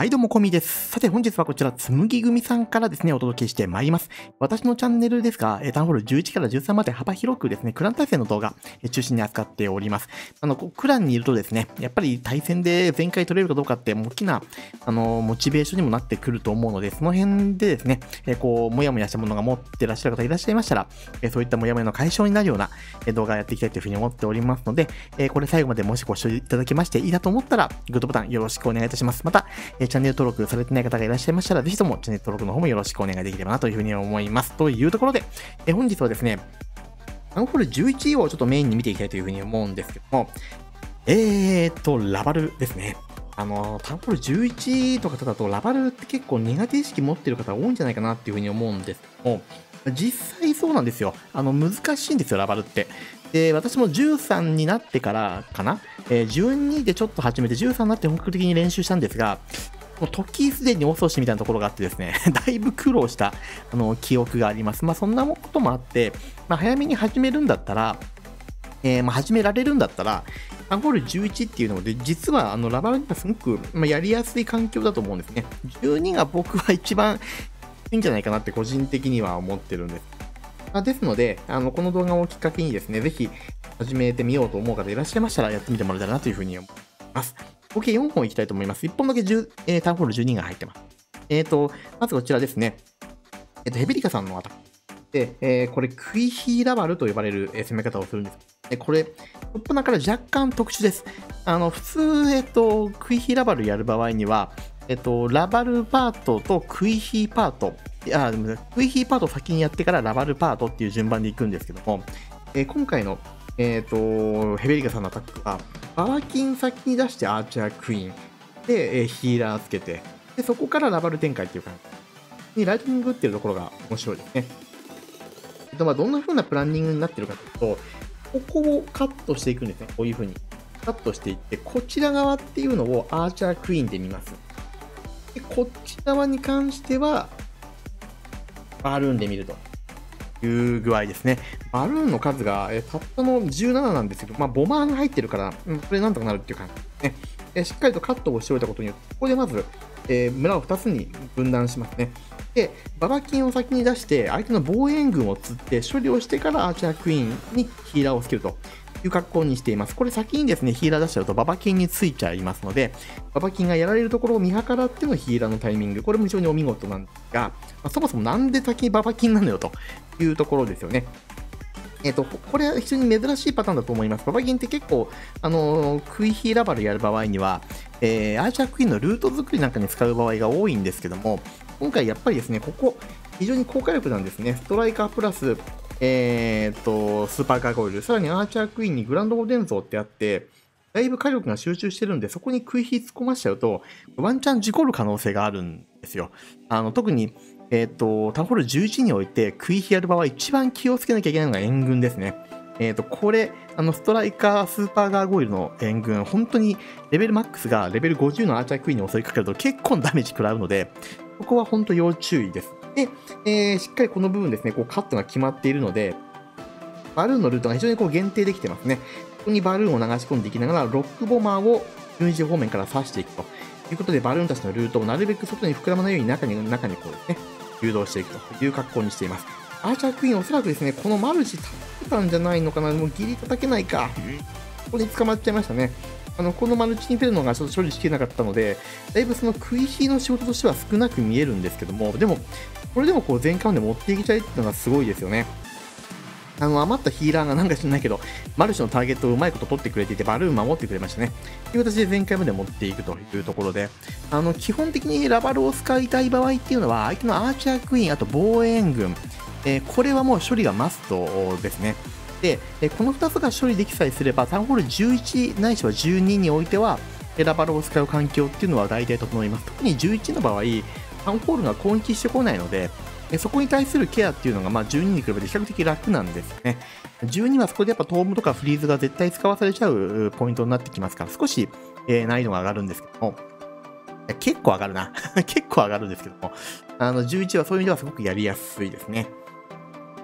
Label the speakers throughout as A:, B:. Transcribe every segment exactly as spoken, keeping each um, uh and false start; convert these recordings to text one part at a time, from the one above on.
A: はい、どうも、こみです。さて、本日はこちら、つむぎ組さんからですね、お届けしてまいります。私のチャンネルですが、えータウンホールじゅういちからじゅうさんまで幅広くですね、クラン対戦の動画、えー中心に扱っております。あの、こうクランにいるとですね、やっぱり対戦で全回取れるかどうかって、大きな、あのーモチベーションにもなってくると思うので、その辺でですね、えーこう、もやもやしたものが持ってらっしゃる方いらっしゃいましたら、えーそういったもやもやの解消になるような、えー動画をやっていきたいというふうに思っておりますので、えーこれ最後までもしご視聴いただけましていいなと思ったら、グッドボタンよろしくお願いいたします。また、えーチャンネル登録されてない方がいらっしゃいましたら、ぜひともチャンネル登録の方もよろしくお願いできればなというふうに思います。というところで、えー本日はですね、タウンホールじゅういちをちょっとメインに見ていきたいというふうに思うんですけども、えーと、ラバルですね。あの、タウンホールじゅういちとかだと、ラバルって結構苦手意識持ってる方多いんじゃないかなっていうふうに思うんですけども、実際そうなんですよ。あの、難しいんですよ、ラバルって。で、私もじゅうさんになってからかな、えー、じゅうにでちょっと始めてじゅうさんになって本格的に練習したんですが、もう時すでに遅しみたいなところがあってですね、だいぶ苦労したあの記憶があります。まあそんなこともあって、まあ、早めに始めるんだったら、えーまあ始められるんだったら、タウンホールじゅういちっていうので、実はあのラバルにはすごく、まあ、やりやすい環境だと思うんですね。じゅうにが僕は一番いいんじゃないかなって個人的には思ってるんです。まあ、ですので、あのこの動画をきっかけにですね、ぜひ始めてみようと思う方いらっしゃいましたら、やってみてもらえたらなというふうに思います。合計よんほんいきたいと思います。いっぽんだけじゅう、えータウンホールじゅうにが入ってます。えっ、と、まずこちらですね。えっ、と、ヘビリカさんのアタック。で、えーこれ、クイヒーラバルと呼ばれる、えー攻め方をするんです。で、これ、トップナから若干特殊です。あの、普通、えっ、と、クイヒーラバルやる場合には、えっ、と、ラバルパートとクイヒーパート、いや、でもクイヒーパートを先にやってからラバルパートっていう順番でいくんですけども、えー今回の、えっ、と、ヘベリカさんのアタックは、バワキン先に出してアーチャークイーン、で、えーヒーラーつけて、で、そこからラバル展開っていう感じにライトニング打ってるところが面白いですね。えっと、まあ、どんな風なプランニングになってるかというと、ここをカットしていくんですね。こういう風に。カットしていって、こちら側っていうのをアーチャークイーンで見ます。で、こっち側に関しては、バルーンで見るという具合ですね。バルーンの数が、えたったのじゅうなななんですけど、まあ、ボマーが入ってるから、うん、これなんとかなるっていう感じですね。えしっかりとカットをしておいたことによって、ここでまず、えー村をふたつに分断しますね。で、ババキンを先に出して、相手の防衛軍を釣って処理をしてからアーチャークイーンにヒーラーをつけるという格好にしています。これ先にですね、ヒーラー出しちゃうとババキンについちゃいますので、ババキンがやられるところを見計らってのヒーラーのタイミング、これも非常にお見事なんですが、まあ、そもそもなんで先にババキンなのよというところですよね。えっと、これは非常に珍しいパターンだと思います。ババキンって結構、あのークイヒーラバルやる場合には、えーアーチャークイーンのルート作りなんかに使う場合が多いんですけども、今回やっぱりですね、ここ、非常に高火力なんですね。ストライカープラス、えーっと、スーパーカーゴイル、さらにアーチャークイーンにグランドオーデンゾーってあって、だいぶ火力が集中してるんで、そこにクイヒー突っ込ましちゃうと、ワンチャン事故る可能性があるんですよ。あの特に、えーっと、タウンホールじゅういちにおいて、クイヒやる場合、一番気をつけなきゃいけないのが援軍ですね。えーっと、これ、あの、ストライカー、スーパーガーゴイルの援軍、本当にレベルマックスがレベルごじゅうのアーチャークイーンに襲いかかると結構ダメージ食らうので、ここは本当要注意です。で、えーしっかりこの部分ですね、こうカットが決まっているので、バルーンのルートが非常にこう限定できてますね。ここにバルーンを流し込んでいきながら、ロックボマーを軍事方面から刺していくということで、バルーンたちのルートをなるべく外に膨らまないように中に、中にこうですね、誘導していくという格好にしています。アーチャークイーン、おそらくですね、このマルチ叩けたんじゃないのかな、もうギリ叩けないか。ここに捕まっちゃいましたね。あのこのマルチインフェルノがちょっと処理しきれなかったので、だいぶそのクイヒーの仕事としては少なく見えるんですけども、でも、これでもこう全カウンで持っていきたいっていうのがすごいですよね。あの余ったヒーラーがなんか知らないけど、マルチのターゲットをうまいこと取ってくれていて、バルーン守ってくれましたね。という形で全開まで持っていくというところで、あの基本的にラバルを使いたい場合っていうのは、相手のアーチャークイーン、あと防衛軍、えーこれはもう処理がマストですね。で、えーこのふたつが処理できさえすれば、タウンホールじゅういちないしはじゅうににおいては、えーラバルを使う環境っていうのは大体整います。特にじゅういちの場合、タウンホールが攻撃してこないので、えそこに対するケアっていうのが、まあ、じゅうにに比べて比較的楽なんですね。じゅうにはそこでやっぱトームとかフリーズが絶対使わされちゃうポイントになってきますから、少し、えー難易度が上がるんですけども、いや結構上がるな。結構上がるんですけども、あのじゅういちはそういう意味ではすごくやりやすいですね。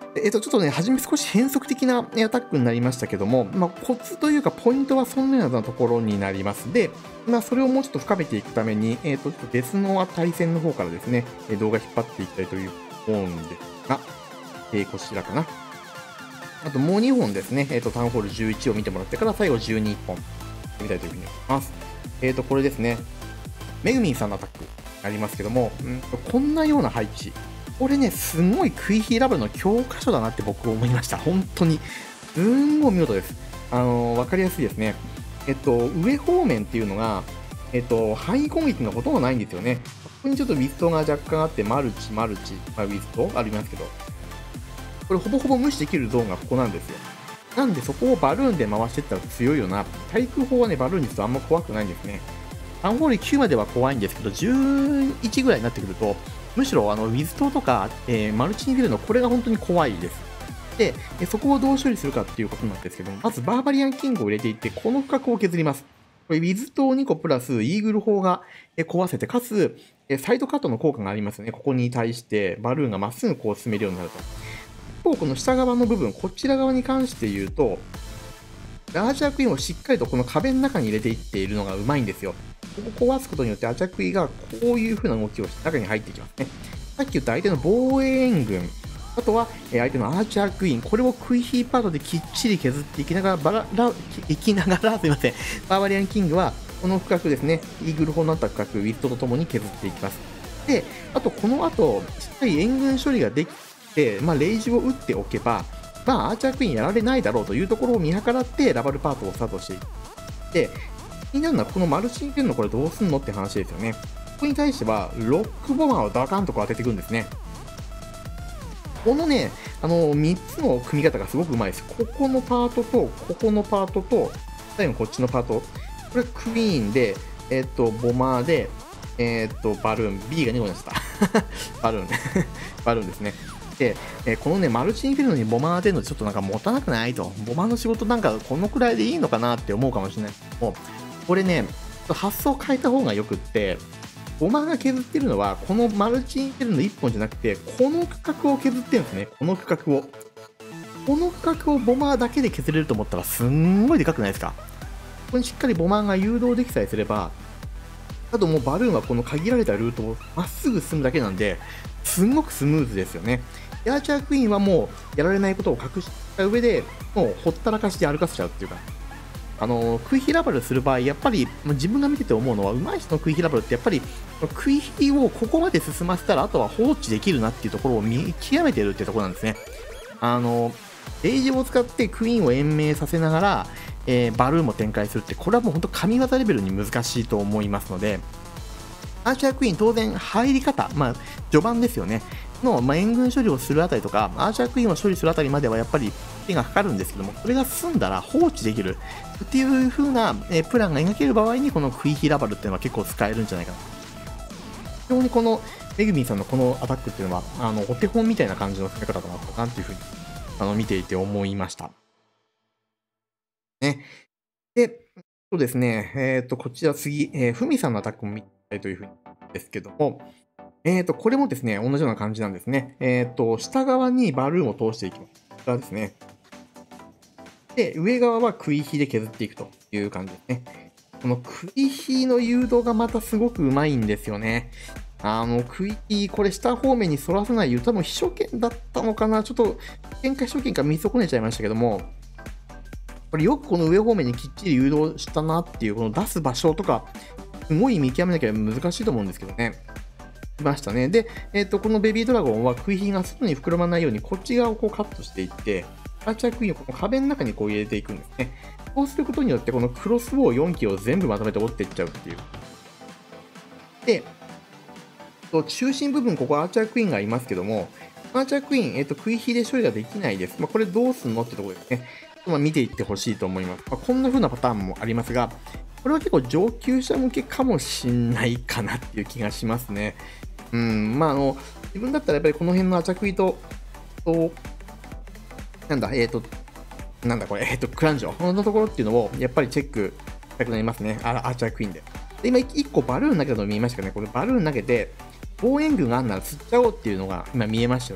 A: えっと、ちょっとね、初め少し変則的なねアタックになりましたけども、まあ、コツというかポイントはそんなようなところになります。で、まあ、それをもうちょっと深めていくために、えっと、ちょっと別の対戦の方からですね、え動画引っ張っていきたいという思うんですが、えーこちらかな。あともうにほんですね、えっと、タウンホールじゅういちを見てもらってから最後じゅうにほん見たいというふうに思います。えっと、これですね、めぐみんさんのアタックありますけども、うんと、こんなような配置。これね、すごいクイヒーラブルの教科書だなって僕思いました。本当に。すんごい見事です。あのー、わかりやすいですね。えっと、上方面っていうのが、えっと、範囲攻撃がほとんどないんですよね。ここにちょっとウィストが若干あって、マルチ、マルチ、まあ、ウィストありますけど、これほぼほぼ無視できるゾーンがここなんですよ。なんでそこをバルーンで回していったら強いよな。対空砲はね、バルーンにするとあんま怖くないんですね。タウンホールきゅうまでは怖いんですけど、じゅういちぐらいになってくると、むしろあのウィズ島とか、えー、マルチに出るの、これが本当に怖いです。で、そこをどう処理するかっていうことなんですけども、まずバーバリアンキングを入れていって、この区画を削ります。これ、ウィズ島にこプラス、イーグル砲が壊せて、かつ、サイドカットの効果がありますよね。ここに対して、バルーンがまっすぐこう進めるようになると。一方、この下側の部分、こちら側に関して言うと、アーチャークイーンをしっかりとこの壁の中に入れていっているのがうまいんですよ。ここを壊すことによってアーチャークイーンがこういう風な動きをして中に入っていきますね。さっき言った相手の防衛援軍、あとは相手のアーチャークイーン、これをクイヒーパートできっちり削っていきながら、バララいきながら、すいません、バーバリアンキングはこの区画ですね、イーグル砲になった区画、ウィットとともに削っていきます。で、あとこの後、しっかり援軍処理ができて、まあ、レイジを打っておけば、まあ、アーチャークイーンやられないだろうというところを見計らってラバルパートをスタートしていく。で、気になるのはこのマルチに出るのこれどうすんのって話ですよね。ここに対してはロックボマーをダカンとこう当てていくんですね。このね、あのみっつの組み方がすごくうまいです。ここのパートと、ここのパートと、最後こっちのパート。これクイーンで、えっと、ボマーで、えっと、バルーン。B がにごになっちゃった。バルーン。バルーンですね。で、えー、このね、マルチに出るのにボマー出るのちょっとなんか持たなくないと。ボマーの仕事なんかこのくらいでいいのかなって思うかもしれないけども、これね、発想を変えた方がよくって、ボマーが削ってるのは、このマルチに出るのいっぽんじゃなくて、この区画を削ってるんですね。この区画を。この区画をボマーだけで削れると思ったら、すんごいでかくないですか。ここにしっかりボマーが誘導できさえすれば、あともうバルーンはこの限られたルートをまっすぐ進むだけなんで、すんごくスムーズですよね。アーチャークイーンはもうやられないことを隠した上で、もうほったらかしで歩かせちゃうっていうか、あのクイヒラバルする場合、やっぱり自分が見てて思うのは、上手い人のクイヒラバルって、やっぱりクイヒをここまで進ませたら、あとは放置できるなっていうところを見極めてるっていうところなんですね。あのレイジを使ってクイーンを延命させながら、えー、バルーンも展開するって、これはもう本当神業レベルに難しいと思いますので、アーチャークイーン当然入り方、まあ序盤ですよね、の、まあ、援軍処理をするあたりとか、アーチャークイーンを処理するあたりまではやっぱり手がかかるんですけども、これが済んだら放置できるっていう風な、えー、プランが描ける場合に、このクイヒラバルっていうのは結構使えるんじゃないかな。非常にこのメグミンさんのこのアタックっていうのは、あのお手本みたいな感じの攻め方だなとかっていう風にあの見ていて思いました。ね。で、そうですね、えっ、ー、と、こちら次、えー、ふみさんのアタックも見たいというふうにですけども、えっ、ー、と、これもですね、同じような感じなんですね。えっ、ー、と、下側にバルーンを通していきます。こちらですね。で、上側はクイヒで削っていくという感じですね。このクイヒの誘導がまたすごくうまいんですよね。あの、クイヒ、これ下方面に反らさないよう、多分秘書権だったのかな、ちょっと、喧嘩秘書権か見損ねちゃいましたけども、これよくこの上方面にきっちり誘導したなっていう、この出す場所とか、すごい見極めなきゃ難しいと思うんですけどね。いましたね。で、えっと、このベビードラゴンはクイヒが外に膨らまないように、こっち側をこうカットしていって、アーチャークイーンをこの壁の中にこう入れていくんですね。こうすることによって、このクロスボウよんきを全部まとめて折っていっちゃうっていう。で、中心部分、ここアーチャークイーンがいますけども、アーチャークイーン、えっと、クイヒで処理ができないです。まあ、これどうすんのってところですね。まあ、見ていってほしいと思います。まあ、こんな風なパターンもありますが、これは結構上級者向けかもしんないかなっていう気がしますね。うん、まあ、あの、自分だったらやっぱりこの辺のアーチャークイーンと、と、なんだ、えっ、ー、と、なんだこれ、えっ、ー、と、クランジョンのところっていうのをやっぱりチェックしたくなりますね。あアーチャークイーンで。で今、いっこバルーン投げたの見えましたかね。これバルーン投げて、防衛軍があんなら釣っちゃおうっていうのが今見えましたよね。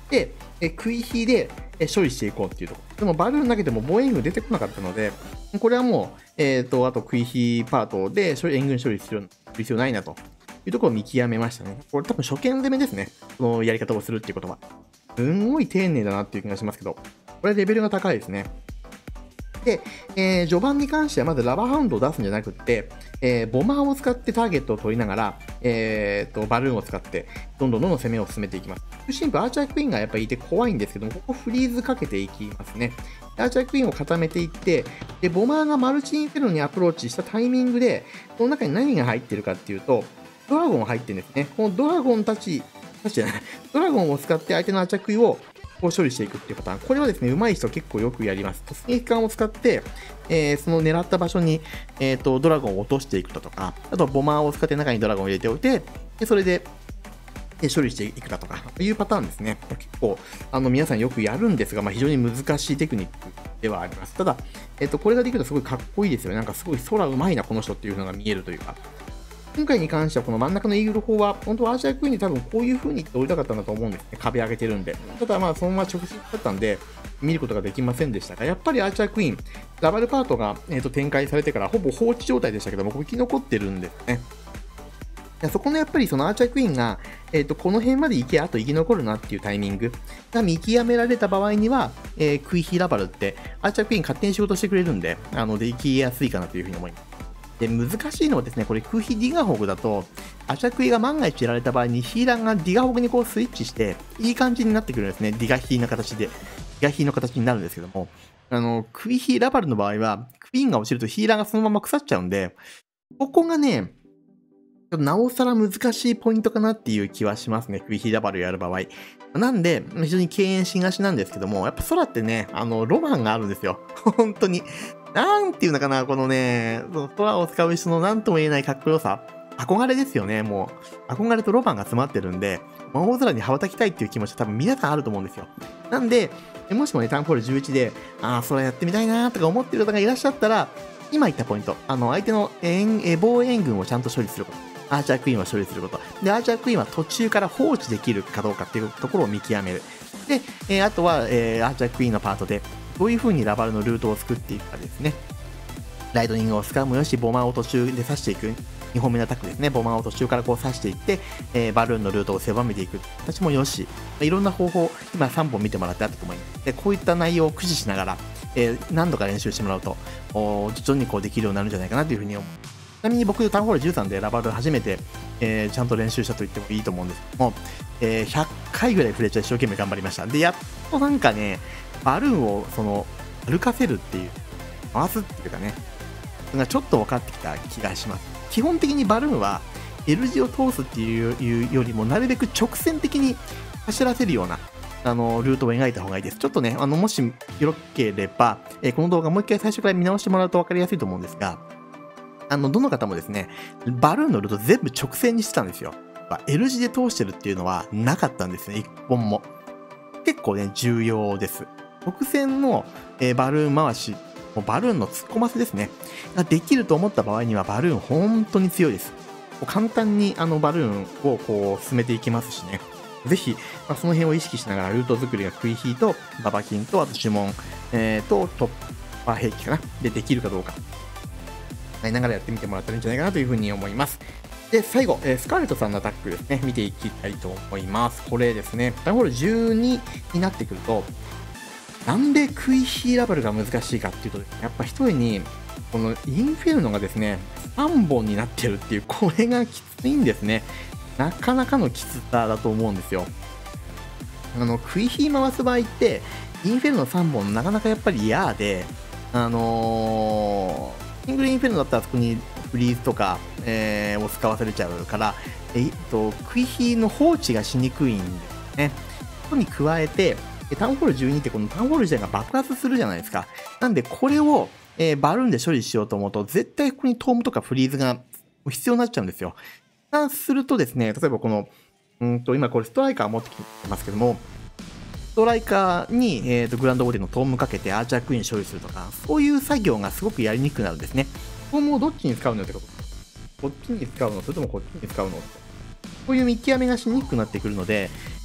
A: で、えクイヒでえ処理していこうっていうところ。でもバルーン投げても防衛軍出てこなかったので、これはもう、えっ、と、あとクイヒパートで処理援軍処理する必要ないなというところを見極めましたね。これ多分初見攻めですね。このやり方をするっていうことは。すんごい丁寧だなっていう気がしますけど、これレベルが高いですね。で、えー、序盤に関してはまずラバーハウンドを出すんじゃなくって、えー、ボマーを使ってターゲットを取りながら、えー、とバルーンを使ってどんどんどんどん攻めを進めていきます。中心部アーチャークイーンがやっぱりいて怖いんですけども、ここフリーズかけていきますね。アーチャークイーンを固めていって、でボマーがマルチインフェルノにアプローチしたタイミングで、この中に何が入ってるかっていうと、ドラゴンが入ってるんですね。このドラゴンたち、たちじゃない、ドラゴンを使って相手のアーチャークイーンをこう処理していくっていうパターン。これはですね、上手い人結構よくやります。突撃艦を使って、えー、その狙った場所に、えーと、ドラゴンを落としていくだとか、あとはボマーを使って中にドラゴンを入れておいて、でそれで、で処理していくだとか、というパターンですね。結構、あの、皆さんよくやるんですが、まあ、非常に難しいテクニックではあります。ただ、えっ、ー、と、これができるとすごいかっこいいですよね。なんかすごい空上手いな、この人っていうのが見えるというか。今回に関しては、この真ん中のイーグル砲は、本当はアーチャークイーンに多分こういう風に折りたかったんだと思うんですね。壁上げてるんで。ただまあ、そのまま直進だったんで、見ることができませんでしたが、やっぱりアーチャークイーン、ラバルパートが、えー、と展開されてからほぼ放置状態でしたけども、ここ生き残ってるんですね。いやそこのやっぱりそのアーチャークイーンが、えー、とこの辺まで行け、あと生き残るなっていうタイミングが見極められた場合には、えー、クイヒラバルってアーチャークイーン勝手に仕事してくれるんで、あので生きやすいかなというふうに思います。で、難しいのはですね、これ空飛ディガホグだと、アーチャークイが万が一やられた場合にヒーラーがディガホグにこうスイッチして、いい感じになってくるんですね。ディガヒーの形で。ディガヒーの形になるんですけども、あの、クイヒーラバルの場合は、クイーンが落ちるとヒーラーがそのまま腐っちゃうんで、ここがね、なおさら難しいポイントかなっていう気はしますね。クイヒーラバルをやる場合。なんで、非常に敬遠しがちなんですけども、やっぱ空ってね、あの、ロマンがあるんですよ。本当に。なんていうのかな、このね、その空を使う人のなんとも言えないかっこよさ。憧れですよね、もう。憧れとロマンが詰まってるんで、大空に羽ばたきたいっていう気持ちは多分皆さんあると思うんですよ。なんで、もしもね、タウンホールじゅういちで、ああ、空やってみたいなーとか思ってる方がいらっしゃったら、今言ったポイント、あの、相手の援防衛軍をちゃんと処理すること。アーチャークイーンを処理すること。で、アーチャークイーンは途中から放置できるかどうかっていうところを見極める。で、えー、あとは、えー、アーチャークイーンのパートで、どういう風にラバルのルートを作っていくかですね。ライトニングを使うもよし、ボマーを途中で刺していく。にほんめのアタックですね。ボマーを途中からこう刺していって、えー、バルーンのルートを狭めていく形もよし。いろんな方法、今さんぼん見てもらってあったと思います。で、こういった内容を駆使しながら、えー、何度か練習してもらうと、徐々にこうできるようになるんじゃないかなというふうに思います。ちなみに僕、タウンホールじゅうさんでラバル初めて、えー、ちゃんと練習したと言ってもいいと思うんですけども、えー、ひゃっかいぐらいフレッチャー一生懸命頑張りました。で、やっとなんかね、バルーンをその歩かせるっていう、回すっていうかね、がちょっと分かってきた気がします。基本的にバルーンは L 字を通すっていうよりも、なるべく直線的に走らせるようなあのルートを描いた方がいいです。ちょっとね、あのもしよろければ、えー、この動画もう一回最初から見直してもらうと分かりやすいと思うんですが、あの、どの方もですね、バルーンのルート全部直線にしてたんですよ。L 字で通してるっていうのはなかったんですね、一本も。結構ね、重要です。直線の、えー、バルーン回し、もうバルーンの突っ込ませですね。ができると思った場合には、バルーン本当に強いです。簡単にあのバルーンをこう進めていきますしね。ぜひ、まあ、その辺を意識しながらルート作りがクイヒーとババキンとあと呪文、えー、と突破兵器かなでできるかどうか。ながらやってみてもらったらいいんじゃないかなというふうに思います。で、最後、えー、スカーレットさんのアタックですね、見ていきたいと思います。これですね、タウンホールじゅうにになってくると、なんでクイヒーラバルが難しいかっていうと、やっぱ一人に、このインフェルノがですね、さんぼんになってるっていう、これがきついんですね。なかなかのきつさだと思うんですよ。あの、クイヒー回す場合って、インフェルノさんぼんなかなかやっぱり嫌で、あのー、シングルインフェルノだったらそこにフリーズとか、えー、を使わされちゃうから、えっと、クイヒーの放置がしにくいんですね。そこに加えて、タウンホールじゅうにってこのタウンホール自体が爆発するじゃないですか。なんでこれを、えー、バルーンで処理しようと思うと、絶対ここにトームとかフリーズが必要になっちゃうんですよ。そうするとですね、例えばこの、うんと、今これストライカー持ってきてますけども、ストライカーに、えー、とグランドボディのトームかけてアーチャークイーン処理するとか、そういう作業がすごくやりにくくなるんですね。トームをどっちに使うのってこと、こっちに使うのそれともこっちに使うのって、こういう見極めがしにくくなってくるので、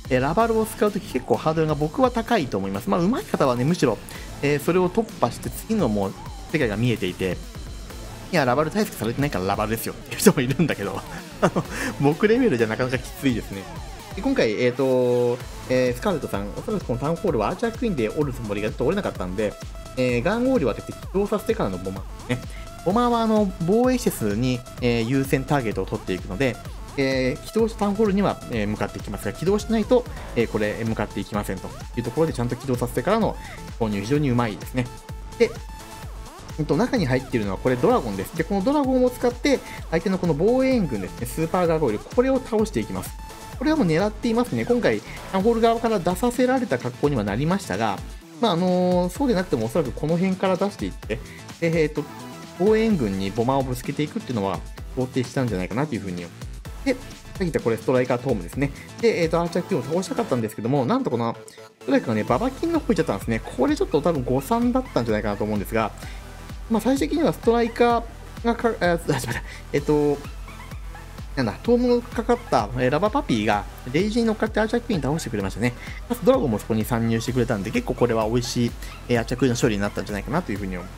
A: えー、ラバルを使うとき結構ハードルが僕は高いと思います。まあ、上手い方はね、むしろ、えー、それを突破して次のもう世界が見えていて、いや、ラバル対策されてないからラバルですよっていう人もいるんだけど、あの、僕レベルじゃなかなかきついですね。で今回、えっ、ー、と、えー、スカーレットさん、おそらくこのタウンホールはアーチャークイーンで折るつもりがちょっと折れなかったんで、えー、ガンオールを当てて起動させてからのボマーですね。ボマーはあの防衛施設に、えー、優先ターゲットを取っていくので、えー、起動したタウンホールには、えー、向かっていきますが、起動しないと、えー、これ、向かっていきませんというところで、ちゃんと起動させてからの購入、非常にうまいですね。で、えっと、中に入っているのはこれドラゴンです。で、このドラゴンを使って、相手のこの防衛軍ですね、スーパーガーゴイル、これを倒していきます。これはもう狙っていますね。今回、タウンホール側から出させられた格好にはなりましたが、まああのー、そうでなくてもおそらくこの辺から出していって、でえー、と防衛軍にボマーをぶつけていくっていうのは想定したんじゃないかなというふうに思います。で、さっき言ったこれストライカートームですね。で、えー、とアーチャーキューを倒したかったんですけども、なんとこのストライカーがね、ババキンの方行っちゃったんですね。これちょっと多分誤算だったんじゃないかなと思うんですが、まあ、最終的にはストライカーがか、あ、すみません、えっ、ー、と、なんだ、トームがかかった、えー、ラバパピーがレイジに乗っかってアーチャークイーン倒してくれましたね。かつドラゴンもそこに参入してくれたんで、結構これは美味しい、えー、アーチャークイーンの勝利になったんじゃないかなというふうに思います。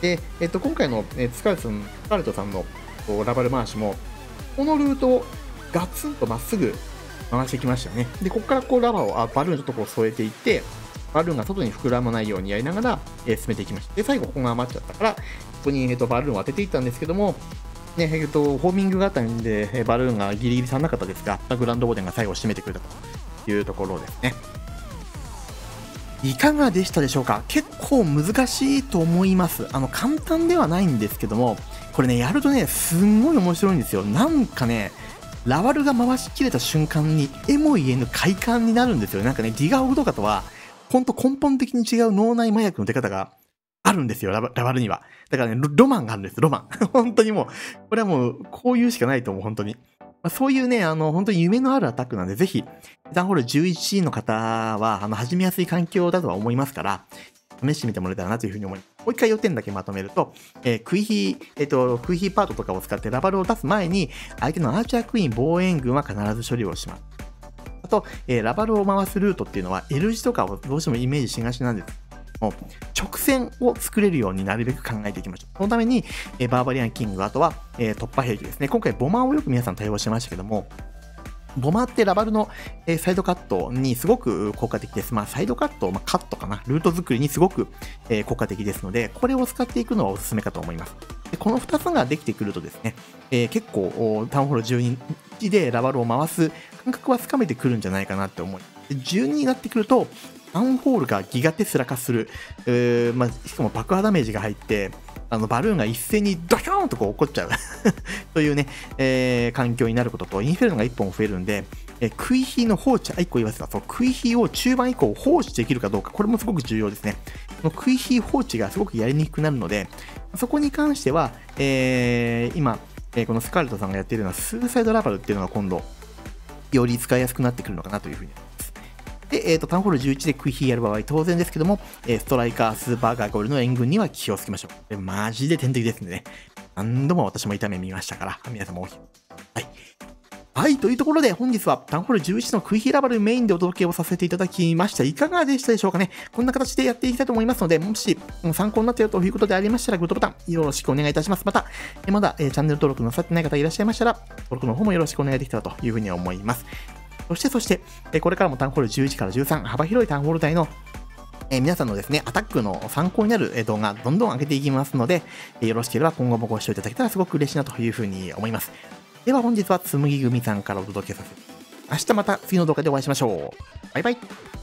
A: で、えっ、ー、と、今回の、えー、スカルトさん、スカルトさんのラバル回しも、このルートをガツンとまっすぐ回してきましたよね。で、ここからこうラバーを、あバルーンちょっとこう添えていって、バルーンが外に膨らまないようにやりながら、えー、進めていきました。で、最後ここが余っちゃったから、ここに、えー、とバルーンを当てていったんですけども、ねえー、とホーミングがあったんで、えー、バルーンがギリギリ足んなかったですが、グランドボーデンが最後締めてくれたというところですね。いかがでしたでしょうか。結構難しいと思います。あの簡単ではないんですけども、これね、やるとね、すんごい面白いんですよ。なんかね、ラバルが回しきれた瞬間に、えも言えぬ快感になるんですよ。なんかね、ディガーオフとかとは、ほんと根本的に違う脳内麻薬の出方があるんですよ、ラバ、ラバルには。だからね、ロ、ロマンがあるんです、ロマン。本当にもう、これはもう、こういうしかないと思う、本当に。まあ、そういうね、あの、本当に夢のあるアタックなんで、ぜひ、タウンホールじゅういちの方は、あの、始めやすい環境だとは思いますから、試してみてもらえたらなというふうに思います。もう一回要点だけまとめると、えー、クイヒー、えっ、ー、と、クイヒーパートとかを使ってラバルを出す前に、相手のアーチャークイーン防衛軍は必ず処理をします。あと、えー、ラバルを回すルートっていうのは L 字とかをどうしてもイメージしがちなんです。もう直線を作れるようになるべく考えていきましょう。そのために、えー、バーバリアンキング、あとは、えー、突破兵器ですね。今回ボマーをよく皆さん対応してましたけども、ボマーってラバルの、えー、サイドカットにすごく効果的です。まあ、サイドカット、まあ、カットかな。ルート作りにすごく、えー、効果的ですので、これを使っていくのはおすすめかと思います。でこのふたつができてくるとですね、えー、結構、タウンホールじゅうにでラバルを回す感覚はつかめてくるんじゃないかなって思います。じゅうにになってくると、タウンホールがギガテスラ化する、えーまあ、しかも爆破ダメージが入って、あのバルーンが一斉にドヒョーンとこう起こっちゃうというね、えー、環境になることと、インフェルノがいっぽん増えるんで、えー、クイヒーの放置、あ、いっこ言わせた、そう、クイヒーを中盤以降放置できるかどうか、これもすごく重要ですね。このクイヒー放置がすごくやりにくくなるので、そこに関しては、えー、今、えー、このスカーレットさんがやっているのは、スーサイドラバルっていうのが今度、より使いやすくなってくるのかなというふうに思います。で、えっ、ー、と、タウンホールじゅういちでクイヒーやる場合、当然ですけども、えー、ストライカー、スーパーガーゴールの援軍には気をつけましょう。でマジで天敵ですんでね。何度も私も痛め見ましたから、皆さんもはい。はい、というところで本日はタウンホールじゅういちのクイヒーラバルメインでお届けをさせていただきました。いかがでしたでしょうかね。こんな形でやっていきたいと思いますので、もし参考になったよということでありましたら、グッドボタンよろしくお願いいたします。また、まだチャンネル登録なさってない方いらっしゃいましたら、登録の方もよろしくお願いできたらというふうに思います。そして、そして、これからもタウンホールじゅういちからじゅうさん、幅広いタウンホール帯のえー、皆さんのですね、アタックの参考になる動画、どんどん上げていきますので、よろしければ今後もご視聴いただけたらすごく嬉しいなというふうに思います。では本日はつむぎ組さんからお届けさせて、明日また次の動画でお会いしましょう。バイバイ。